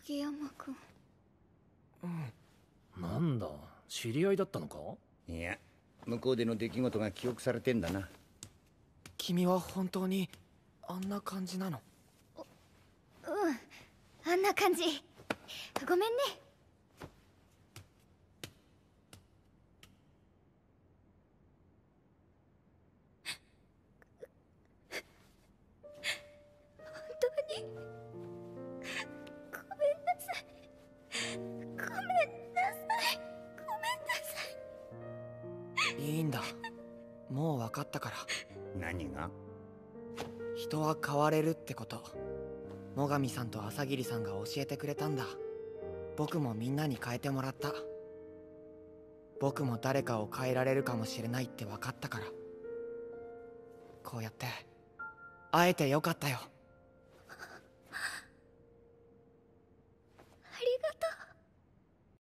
杉山君。 なんだ、知り合いだったのか？ いや、向こうでの出来事が記憶されてんだな。 君は本当にあんな感じなの？ あんな感じ。ごめんね。本当にごめんなさい。ごめんなさい。ごめんなさい。 いいんだ、もう分かったから。 何が？ 人は変われるってこと、最上さんと朝霧さんが教えてくれたんだ。僕もみんなに変えてもらった。僕も誰かを変えられるかもしれないって分かったから、こうやって会えてよかったよ。